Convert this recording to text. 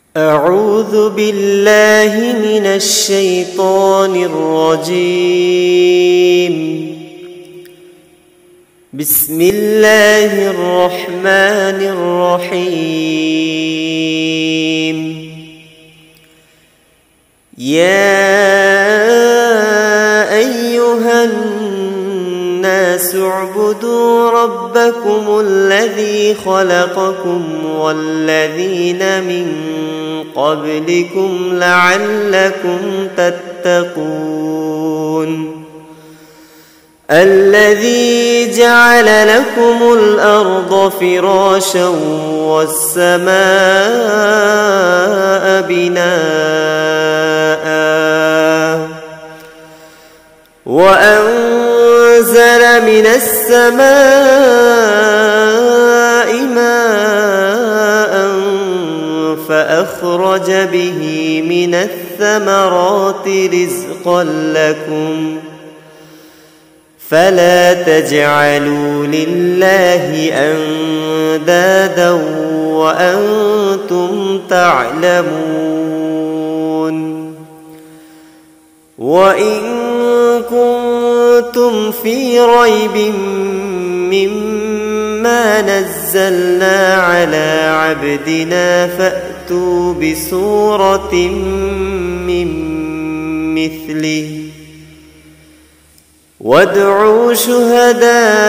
أعوذ بالله من الشيطان الرجيم. بسم الله الرحمن الرحيم. يا أيها الناس اعبدوا ربكم الذي خلقكم والذين من قبلكم لعلكم تتقون. الذي جعل لكم الأرض فراشا والسماء بناء وأنزل من السماء ماء فأخرج به من الثمرات رزقا لكم فلا تجعلوا لله أندادا وأنتم تعلمون. وإن كنتم في ريب مما نزلنا على عبدنا فأتوا بسورة من مثله وادعوا شهداءكم